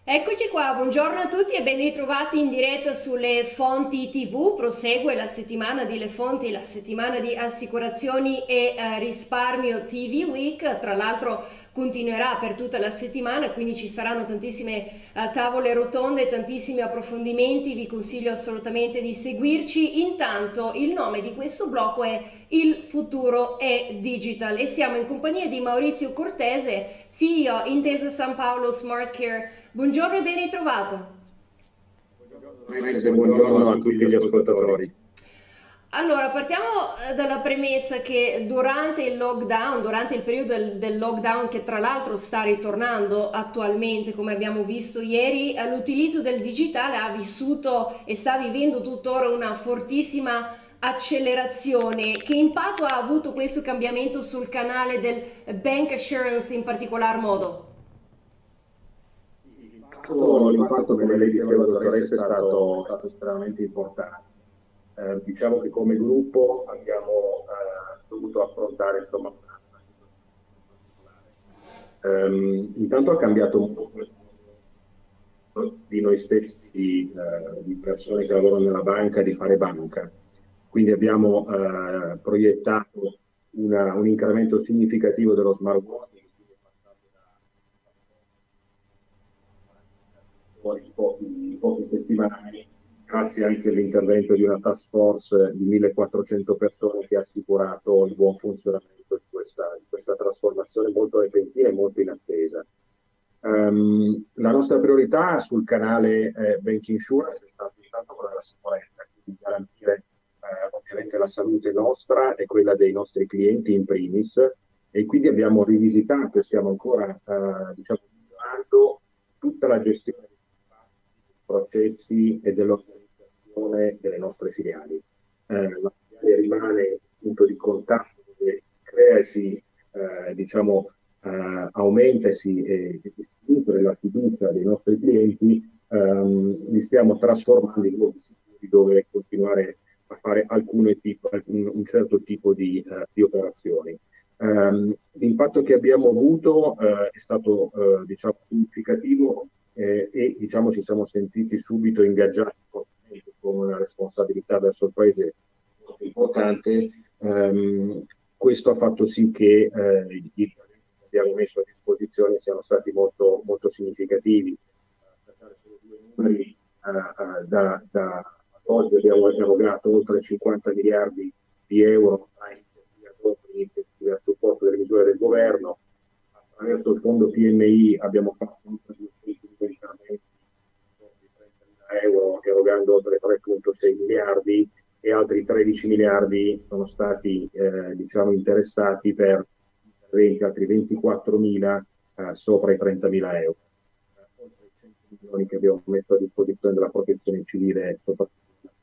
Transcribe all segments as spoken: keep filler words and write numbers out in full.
Eccoci qua, buongiorno a tutti e ben ritrovati in diretta sulle fonti T V. Prosegue la settimana di Le Fonti, la settimana di assicurazioni e eh, risparmio T V Week. Tra l'altro continuerà per tutta la settimana, quindi ci saranno tantissime eh, tavole rotonde, tantissimi approfondimenti. Vi consiglio assolutamente di seguirci. Intanto il nome di questo blocco è Il futuro è digital e siamo in compagnia di Maurizio Cortese, C E O Intesa San Paolo Smart Care. Buongiorno e ben ritrovato. Buongiorno, buongiorno a tutti gli ascoltatori. Allora, partiamo eh, dalla premessa che durante il lockdown, durante il periodo del, del lockdown che tra l'altro sta ritornando attualmente, come abbiamo visto ieri, eh, l'utilizzo del digitale ha vissuto e sta vivendo tuttora una fortissima accelerazione. Che impatto ha avuto questo cambiamento sul canale del bank assurance in particolar modo? L'impatto, l'impatto, come lei diceva, dottoressa, è stato, è stato estremamente importante. Eh, diciamo che come gruppo abbiamo eh, dovuto affrontare insomma, una situazione particolare. Ehm, intanto ha cambiato molto di noi stessi, di, eh, di persone che lavorano nella banca, di fare banca. Quindi abbiamo eh, proiettato una- un incremento significativo dello smart working, quindi è passato da in pochi, in poche settimane, grazie anche all'intervento di una task force di millequattrocento persone che ha assicurato il buon funzionamento di questa, di questa trasformazione molto repentina e molto inattesa. Um, la nostra priorità sul canale eh, Bank Insurance è stata intanto quella della sicurezza, quindi garantire eh, ovviamente la salute nostra e quella dei nostri clienti in primis, e quindi abbiamo rivisitato e stiamo ancora eh, diciamo, migliorando tutta la gestione dei spazi, dei processi e dell'organizzazione delle nostre filiali. Eh, la filiale rimane il punto di contatto dove si crea e si eh, diciamo, eh, aumenta e si, eh, si nutre la fiducia dei nostri clienti, ehm, li stiamo trasformando in luoghi sicuri dove continuare a fare alcune tipo, un, un certo tipo di, eh, di operazioni. Um, l'impatto che abbiamo avuto eh, è stato eh, diciamo, significativo eh, e diciamo, ci siamo sentiti subito ingaggiati con una responsabilità verso il paese molto importante. Um, questo ha fatto sì che eh, i interventi che abbiamo messo a disposizione siano stati molto, molto significativi. Per dare solo due numeri, eh, eh, da, da oggi abbiamo erogato oltre cinquanta miliardi di euro a iniziative, iniziative a supporto delle misure del governo. Attraverso il fondo P M I abbiamo fatto oltre duecento interventi di trentamila euro, erogando oltre tre virgola sei miliardi, e altri tredici miliardi sono stati eh, diciamo, interessati per interventi, altri ventiquattromila eh, sopra i trentamila euro. Eh, oltre i cento milioni che abbiamo messo a disposizione della protezione civile, soprattutto.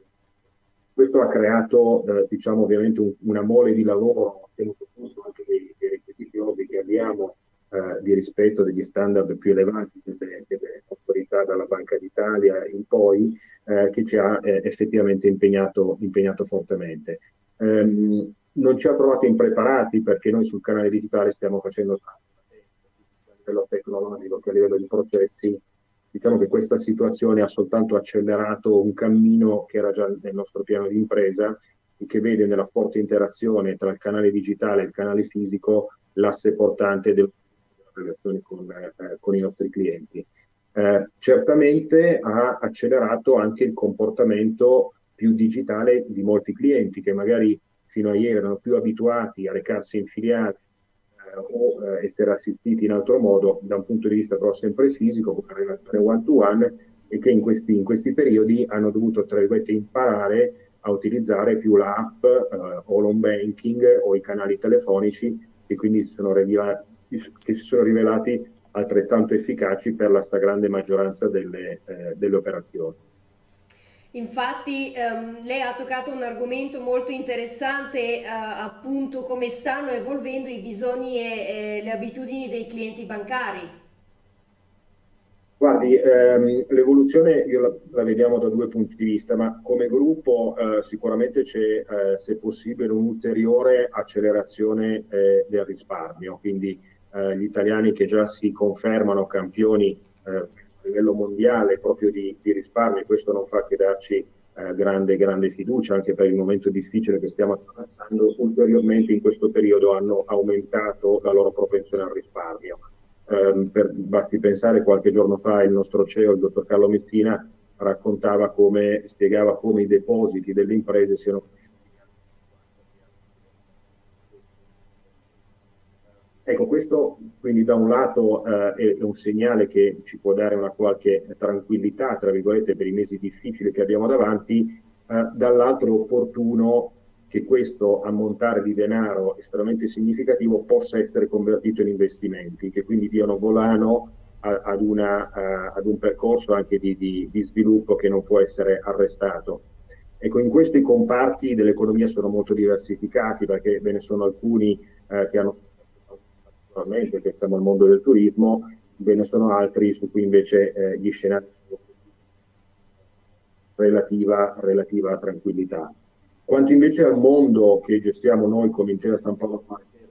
Questo ha creato, eh, diciamo, ovviamente un, una mole di lavoro, tenuto conto anche dei, dei requisiti ovvi che abbiamo eh, di rispetto degli standard più elevati delle, delle autorità dalla Banca d'Italia in poi, eh, che ci ha eh, effettivamente impegnato, impegnato fortemente. Um, non ci ha trovato impreparati perché noi sul canale digitale stiamo facendo tanto, sia a livello tecnologico che a livello di processi. Diciamo che questa situazione ha soltanto accelerato un cammino che era già nel nostro piano di impresa e che vede nella forte interazione tra il canale digitale e il canale fisico l'asse portante della relazione con, eh, con i nostri clienti. Eh, certamente ha accelerato anche il comportamento più digitale di molti clienti che magari fino a ieri erano più abituati a recarsi in filiale eh, o eh, essere assistiti in altro modo da un punto di vista però sempre fisico, con una relazione one to one, e che in questi, in questi periodi hanno dovuto, tra virgolette, imparare a utilizzare più l'app eh, o l'home banking o i canali telefonici, che quindi si sono, rivelati, che si sono rivelati altrettanto efficaci per la stragrande maggioranza delle, eh, delle operazioni. Infatti, ehm, lei ha toccato un argomento molto interessante, eh, appunto come stanno evolvendo i bisogni e, e le abitudini dei clienti bancari. Guardi, ehm, l'evoluzione io la, la vediamo da due punti di vista, ma come gruppo eh, sicuramente c'è, eh, se possibile, un'ulteriore accelerazione eh, del risparmio, quindi eh, gli italiani che già si confermano campioni eh, a livello mondiale proprio di, di risparmio, e questo non fa che darci eh, grande, grande fiducia anche per il momento difficile che stiamo attraversando. Ulteriormente in questo periodo hanno aumentato la loro propensione al risparmio. Eh, per, basti pensare, qualche giorno fa il nostro C E O, il dottor Carlo Messina, raccontava come, spiegava come i depositi delle imprese siano cresciuti. Ecco, questo quindi da un lato eh, è un segnale che ci può dare una qualche tranquillità, tra virgolette, per i mesi difficili che abbiamo davanti, eh, dall'altro è opportuno che questo ammontare di denaro estremamente significativo possa essere convertito in investimenti, che quindi diano volano a, ad, una, a, ad un percorso anche di, di, di sviluppo che non può essere arrestato. Ecco, in questo i comparti dell'economia sono molto diversificati, perché ve ne sono alcuni eh, che hanno naturalmente, pensiamo al mondo del turismo, ve ne sono altri su cui invece eh, gli scenari sono relativa, relativa tranquillità. Quanto invece al mondo che gestiamo noi come Intesa San Paolo Smart Care,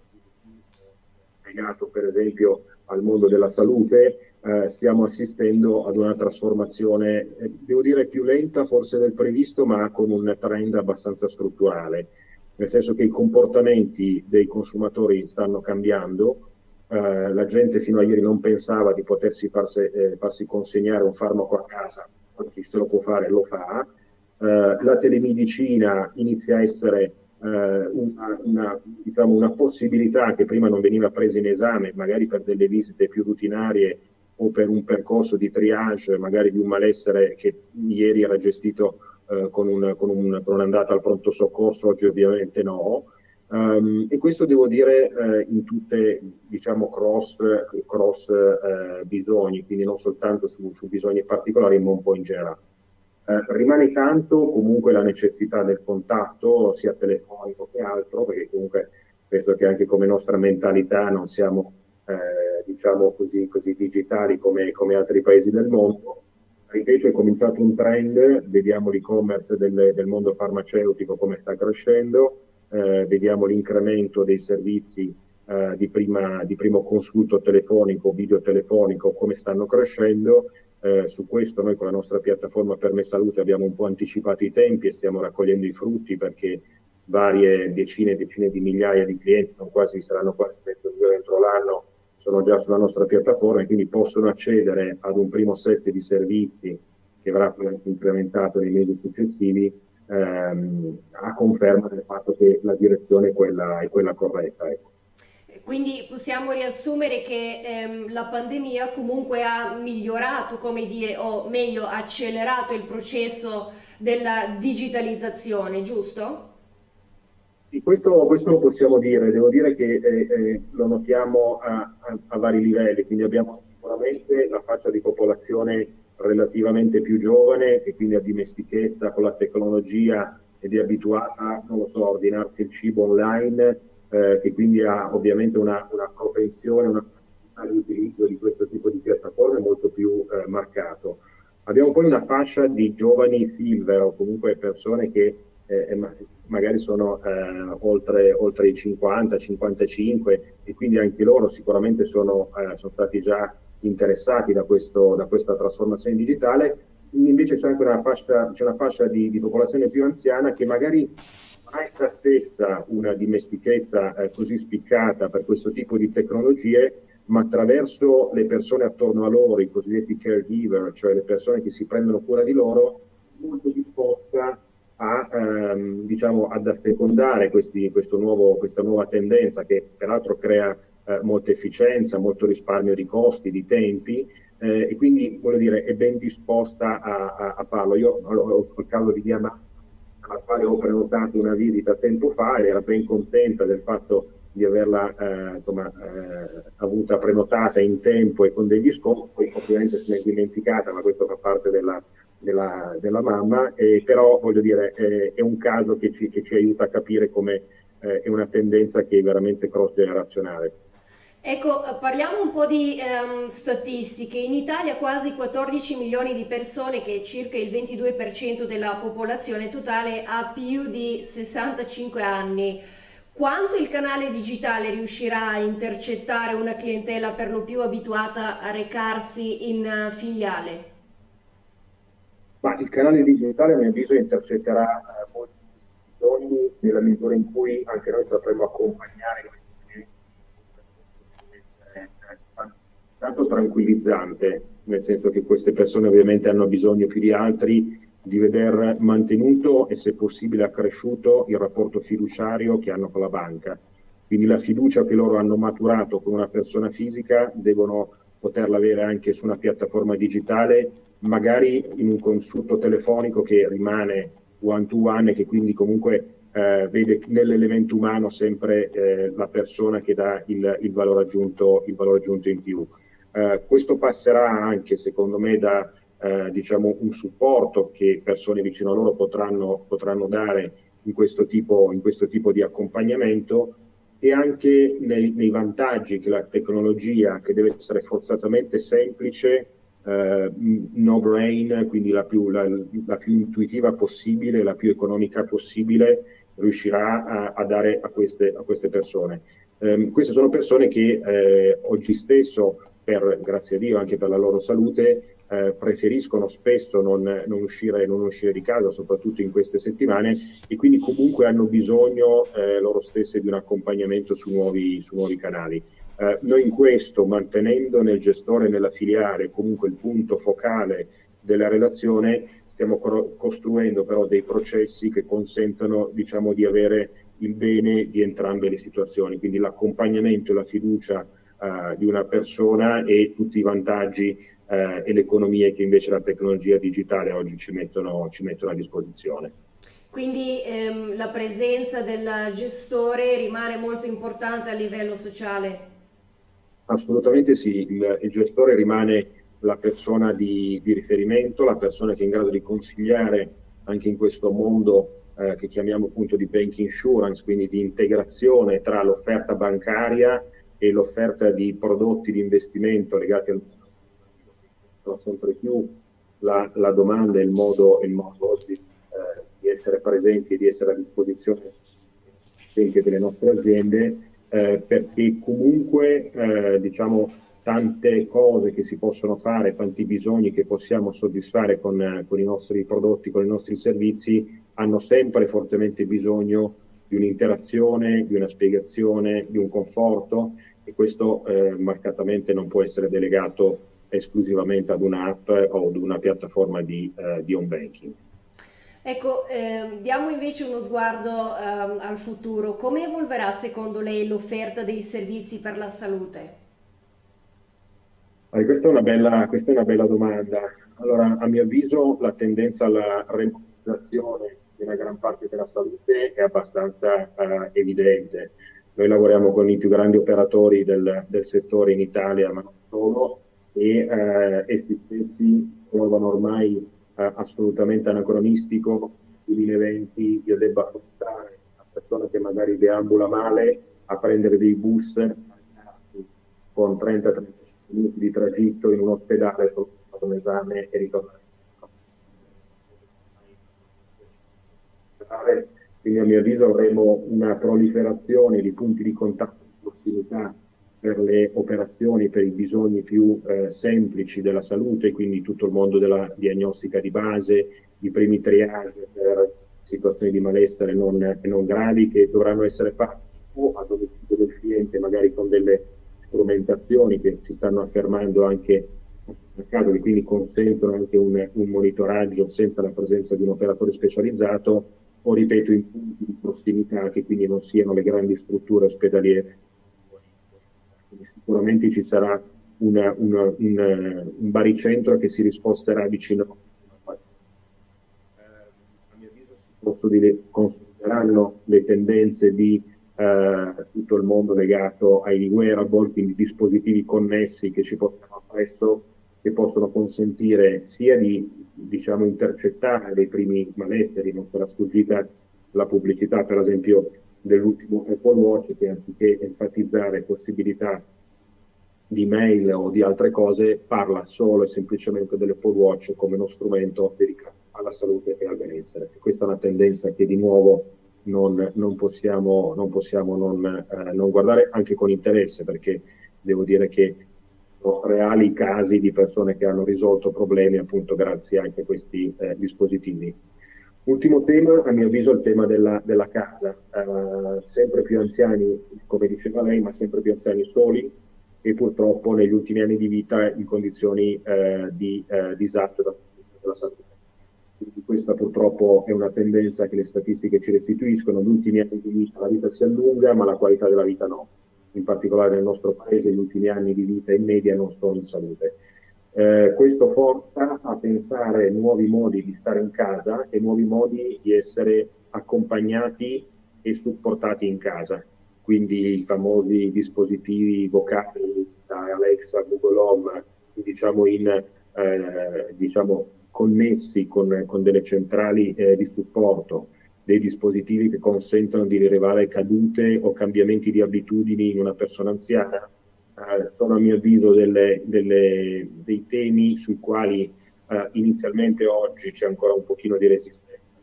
legato per esempio al mondo della salute, eh, stiamo assistendo ad una trasformazione, eh, devo dire più lenta forse del previsto, ma con un trend abbastanza strutturale, nel senso che i comportamenti dei consumatori stanno cambiando. Uh, la gente fino a ieri non pensava di potersi farsi, eh, farsi consegnare un farmaco a casa, oggi se lo può fare, lo fa. Uh, la telemedicina inizia a essere uh, una, una, diciamo, una possibilità che prima non veniva presa in esame, magari per delle visite più rutinarie o per un percorso di triage, magari di un malessere che ieri era gestito uh, con, un, con, un, con un'andata al pronto soccorso, oggi ovviamente no. Um, e questo devo dire eh, in tutte, diciamo, cross, cross eh, bisogni, quindi non soltanto su, su bisogni particolari, ma un po' in generale. Eh, rimane tanto comunque la necessità del contatto, sia telefonico che altro, perché comunque penso che anche come nostra mentalità non siamo, eh, diciamo così, così digitali come, come altri paesi del mondo. Ripeto, è cominciato un trend, vediamo l'e-commerce del, del mondo farmaceutico come sta crescendo. Eh, vediamo l'incremento dei servizi eh, di, prima, di primo consulto telefonico, video telefonico, come stanno crescendo. Eh, su questo noi con la nostra piattaforma Per Me Salute abbiamo un po' anticipato i tempi e stiamo raccogliendo i frutti, perché varie decine e decine di migliaia di clienti, sono quasi, saranno quasi entro l'anno, sono già sulla nostra piattaforma e quindi possono accedere ad un primo set di servizi che verrà implementato nei mesi successivi, Ehm, a conferma del fatto che la direzione è quella, è quella corretta. Ecco. Quindi possiamo riassumere che ehm, la pandemia comunque ha migliorato, come dire, o meglio, accelerato il processo della digitalizzazione, giusto? Sì, questo, questo lo possiamo dire. Devo dire che eh, eh, lo notiamo a, a, a vari livelli, quindi abbiamo sicuramente la fascia di popolazione relativamente più giovane, che quindi ha dimestichezza con la tecnologia ed è abituata, non lo so, a ordinarsi il cibo online, eh, che quindi ha ovviamente una, una propensione, una facilità di utilizzo di questo tipo di piattaforme molto più eh, marcato. Abbiamo poi una fascia di giovani silver, o comunque persone che eh, magari sono eh, oltre, oltre i cinquanta cinquantacinque, e quindi anche loro sicuramente sono, eh, sono stati già interessati da, questo, da questa trasformazione digitale. Invece c'è anche una fascia, c'è una fascia di, di popolazione più anziana che magari ha essa stessa una dimestichezza eh, così spiccata per questo tipo di tecnologie, ma attraverso le persone attorno a loro, i cosiddetti caregiver, cioè le persone che si prendono cura di loro, molto disposta a, ehm, diciamo, ad assecondare questi, questo nuovo, questa nuova tendenza, che peraltro crea eh, molta efficienza, molto risparmio di costi, di tempi, eh, e quindi, voglio dire, è ben disposta a, a, a farlo. Io ho, ho il caso di mia mamma, alla quale ho prenotato una visita tempo fa, e era ben contenta del fatto di averla eh, insomma, eh, avuta prenotata in tempo e con degli sconti. Poi ovviamente se ne è dimenticata, ma questo fa parte della Della, della mamma, eh, però voglio dire eh, è un caso che ci, che ci aiuta a capire come eh, è una tendenza che è veramente cross generazionale. Ecco, parliamo un po' di ehm, statistiche. In Italia quasi quattordici milioni di persone, che è circa il ventidue per cento della popolazione totale, ha più di sessantacinque anni. Quanto il canale digitale riuscirà a intercettare una clientela per lo più abituata a recarsi in uh, filiale? Ma il canale digitale, a mio avviso, intercetterà eh, molti bisogni nella misura in cui anche noi sapremo accompagnare questi clienti in un percorso che deve essere eh, tan- tanto tranquillizzante, nel senso che queste persone ovviamente hanno bisogno più di altri di veder mantenuto e se possibile accresciuto il rapporto fiduciario che hanno con la banca. Quindi la fiducia che loro hanno maturato con una persona fisica devono poterla avere anche su una piattaforma digitale, magari in un consulto telefonico che rimane one to one e che quindi comunque eh, vede nell'elemento umano sempre eh, la persona che dà il, il valore aggiunto, il valore aggiunto in più. Eh, questo passerà anche, secondo me, da eh, diciamo un supporto che persone vicino a loro potranno, potranno dare in questo tipo, in questo tipo di accompagnamento e anche nei, nei vantaggi che la tecnologia, che deve essere forzatamente semplice, eh, no brain, quindi la più, la, la più intuitiva possibile, la più economica possibile, riuscirà a, a dare a queste, a queste persone. Eh, queste sono persone che eh, oggi stesso, per, grazie a Dio, anche per la loro salute, eh, preferiscono spesso non, non, uscire, non uscire di casa, soprattutto in queste settimane, e quindi comunque hanno bisogno eh, loro stesse di un accompagnamento su nuovi, su nuovi canali. Eh, noi in questo, mantenendo nel gestore e nella filiale comunque il punto focale della relazione, stiamo co- costruendo però dei processi che consentano, diciamo, di avere il bene di entrambe le situazioni, quindi l'accompagnamento e la fiducia eh, di una persona e tutti i vantaggi eh, e le economie che invece la tecnologia digitale oggi ci mettono, ci mettono a disposizione. Quindi ehm, la presenza del gestore rimane molto importante a livello sociale. Assolutamente sì, il, il gestore rimane la persona di, di riferimento, la persona che è in grado di consigliare anche in questo mondo eh, che chiamiamo appunto di bank insurance, quindi di integrazione tra l'offerta bancaria e l'offerta di prodotti di investimento legati al mondo sempre più la, la domanda e il modo, il modo oggi eh, di essere presenti e di essere a disposizione delle nostre aziende, eh, perché comunque eh, diciamo tante cose che si possono fare, tanti bisogni che possiamo soddisfare con, eh, con i nostri prodotti, con i nostri servizi, hanno sempre fortemente bisogno di un'interazione, di una spiegazione, di un conforto, e questo eh, marcatamente non può essere delegato esclusivamente ad un'app o ad una piattaforma di, eh, di home banking. Ecco, ehm, diamo invece uno sguardo ehm, al futuro. Come evolverà secondo lei l'offerta dei servizi per la salute? Allora, questa è una bella, questa è una bella domanda. Allora, a mio avviso, la tendenza alla remotizzazione di una gran parte della salute è abbastanza eh, evidente. Noi lavoriamo con i più grandi operatori del, del settore in Italia, ma non solo, e eh, essi stessi trovano ormai eh, assolutamente anacronistico il duemilaventi io debba forzare una persona che magari deambula male a prendere dei bus con trenta trentacinque minuti di tragitto in un ospedale solo per fare un esame e ritornare. Quindi a mio avviso avremo una proliferazione di punti di contatto di prossimità per le operazioni, per i bisogni più eh, semplici della salute, quindi tutto il mondo della diagnostica di base, i primi triage per situazioni di malessere non, non gravi che dovranno essere fatti o a domicilio del cliente, magari con delle strumentazioni che si stanno affermando anche sul mercato, che quindi consentono anche un, un monitoraggio senza la presenza di un operatore specializzato, o ripeto in punti di prossimità che quindi non siano le grandi strutture ospedaliere. Quindi sicuramente ci sarà una, una, un, un baricentro che si risposterà vicino al paziente. Eh, a mio avviso si considereranno le tendenze di eh, tutto il mondo legato ai wearable, quindi dispositivi connessi che ci portano appresso, che possono consentire sia di diciamo, intercettare dei primi malesseri. Non sarà sfuggita la pubblicità, per esempio, dell'ultimo Apple Watch, che anziché enfatizzare possibilità di mail o di altre cose, parla solo e semplicemente dell'Apple Watch come uno strumento dedicato alla salute e al benessere. E questa è una tendenza che di nuovo non, non possiamo, non, possiamo non, eh, non guardare anche con interesse, perché devo dire che sono reali casi di persone che hanno risolto problemi appunto grazie anche a questi eh, dispositivi. Ultimo tema, a mio avviso, il tema della, della casa. Eh, sempre più anziani, come diceva lei, ma sempre più anziani soli e purtroppo negli ultimi anni di vita in condizioni eh, di eh, disagio dal punto di vista della salute. Quindi questa purtroppo è una tendenza che le statistiche ci restituiscono. Negli ultimi anni di vita la vita si allunga, ma la qualità della vita no. In particolare nel nostro paese gli ultimi anni di vita in media non sono in salute. Eh, questo forza a pensare nuovi modi di stare in casa e nuovi modi di essere accompagnati e supportati in casa. Quindi i famosi dispositivi vocali da Alexa, Google Home, diciamo, in, eh, diciamo connessi con, con delle centrali eh, di supporto, dei dispositivi che consentono di rilevare cadute o cambiamenti di abitudini in una persona anziana. Eh, sono a mio avviso delle, delle, dei temi sui quali eh, inizialmente oggi c'è ancora un pochino di resistenza.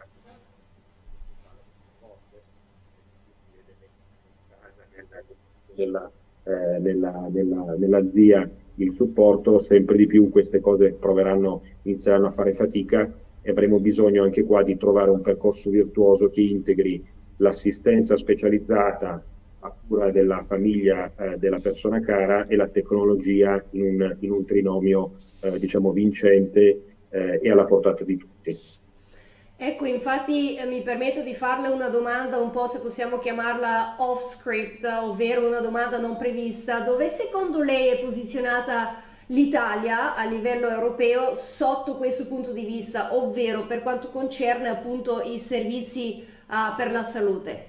Nella, eh, nella, nella, nella zia il supporto, sempre di più queste cose proveranno, inizieranno a fare fatica e avremo bisogno anche qua di trovare un percorso virtuoso che integri l'assistenza specializzata a cura della famiglia eh, della persona cara e la tecnologia in un, in un trinomio eh, diciamo vincente eh, e alla portata di tutti. Ecco, infatti eh, mi permetto di farle una domanda un po', se possiamo chiamarla off script, ovvero una domanda non prevista, dove secondo lei è posizionata l'Italia a livello europeo sotto questo punto di vista, ovvero per quanto concerne appunto i servizi uh, per la salute?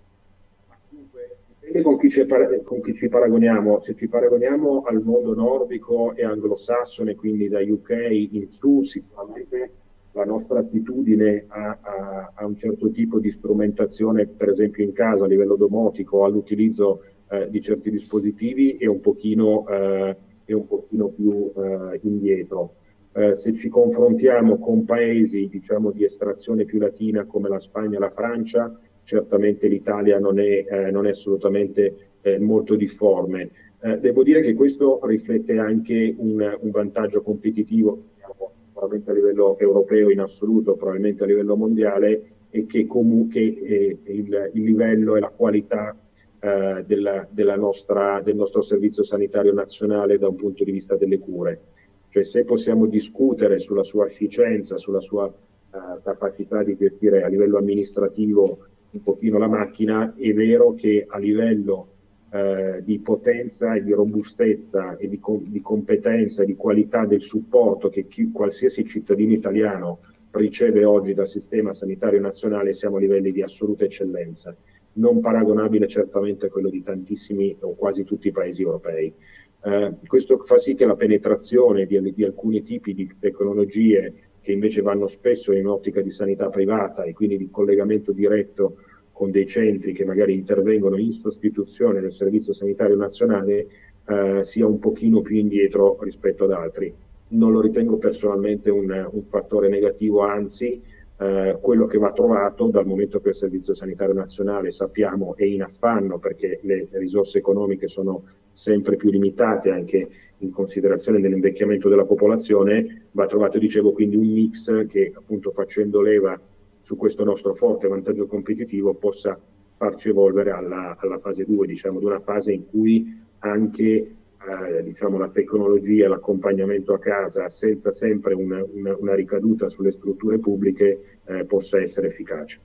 Dipende con chi, ci con chi ci paragoniamo. Se ci paragoniamo al mondo nordico e anglosassone, quindi da U K in su, sicuramente la nostra attitudine a, a, a un certo tipo di strumentazione, per esempio in casa a livello domotico, all'utilizzo eh, di certi dispositivi è un pochino, eh, è un pochino più eh, indietro. Eh, se ci confrontiamo con paesi, diciamo, di estrazione più latina come la Spagna e la Francia, certamente l'Italia non è, eh, non è assolutamente eh, molto difforme. Eh, devo dire che questo riflette anche un, un vantaggio competitivo, probabilmente a livello europeo in assoluto, probabilmente a livello mondiale, e che comunque eh, il, il livello e la qualità eh, della, della nostra, del nostro servizio sanitario nazionale da un punto di vista delle cure. Cioè, se possiamo discutere sulla sua efficienza, sulla sua eh, capacità di gestire a livello amministrativo un pochino la macchina, è vero che a livello Eh, di potenza e di robustezza e di, com di competenza e di qualità del supporto che chi, qualsiasi cittadino italiano riceve oggi dal sistema sanitario nazionale, siamo a livelli di assoluta eccellenza, non paragonabile certamente a quello di tantissimi o quasi tutti i paesi europei. Eh, questo fa sì che la penetrazione di, di alcuni tipi di tecnologie che invece vanno spesso in un'ottica di sanità privata e quindi di collegamento diretto con dei centri che magari intervengono in sostituzione del Servizio Sanitario Nazionale, eh, sia un pochino più indietro rispetto ad altri. Non lo ritengo personalmente un, un fattore negativo, anzi eh, quello che va trovato, dal momento che il Servizio Sanitario Nazionale, sappiamo, è in affanno perché le risorse economiche sono sempre più limitate anche in considerazione dell'invecchiamento della popolazione, va trovato, dicevo, quindi un mix che, appunto, facendo leva su questo nostro forte vantaggio competitivo, possa farci evolvere alla, alla fase due, diciamo, di una fase in cui anche eh, diciamo, la tecnologia e l'accompagnamento a casa, senza sempre una, una, una ricaduta sulle strutture pubbliche, eh, possa essere efficace.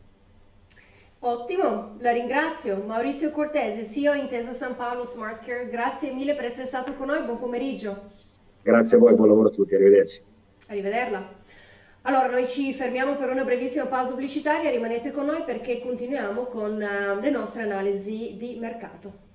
Ottimo, la ringrazio. Maurizio Cortese, C E O Intesa San Paolo Smart Care, grazie mille per essere stato con noi, buon pomeriggio. Grazie a voi, buon lavoro a tutti, arrivederci. Arrivederla. Allora, noi ci fermiamo per una brevissima pausa pubblicitaria, rimanete con noi perché continuiamo con uh, le nostre analisi di mercato.